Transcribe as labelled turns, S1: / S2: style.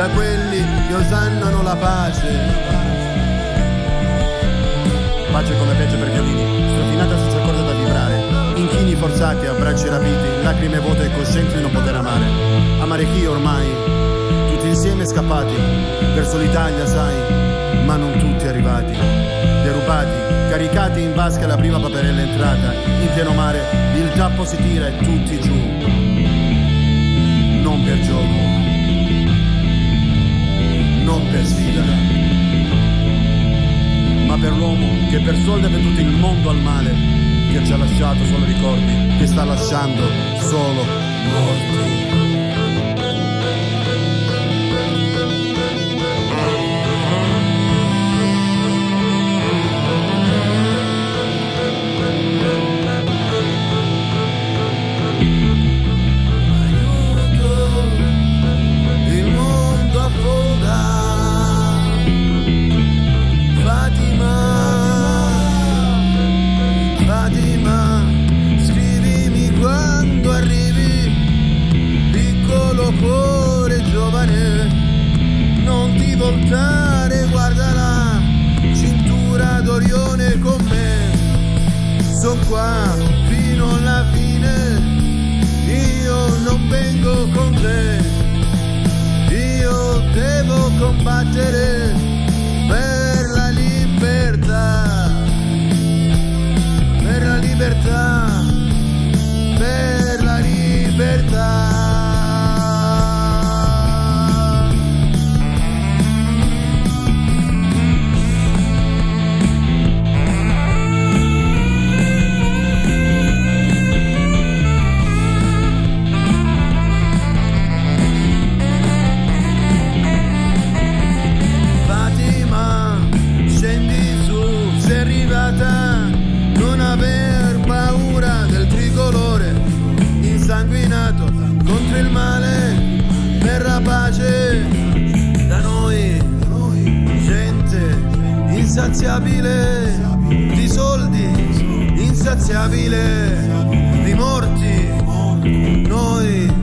S1: da quelli che osannano la pace. Pace come peggio per violini, strofinata senza corde da vibrare, inchini forzati, abbracci rapiti, lacrime vuote e coscienza di non poter amare. Amare chi ormai? Tutti insieme scappati verso l'Italia, sai, ma non tutti arrivati. Derubati, caricati in vasca la prima paperella entrata, in pieno mare il tappo si tira e tutti giù. Non per gioco, non per sfida, ma per l'uomo che per soldi ha venduto il mondo al male, che ci ha lasciato solo ricordi, che sta lasciando solo morti. Non ti voltare, guarda la cintura d'Orione con me. Son qua fino alla fine, io non vengo con te. Io devo combattere per la libertà, per la libertà, per la libertà. Non aver paura del tricolore insanguinato contro il male per la pace. Da noi gente insaziabile di soldi, insaziabile di morti. Noi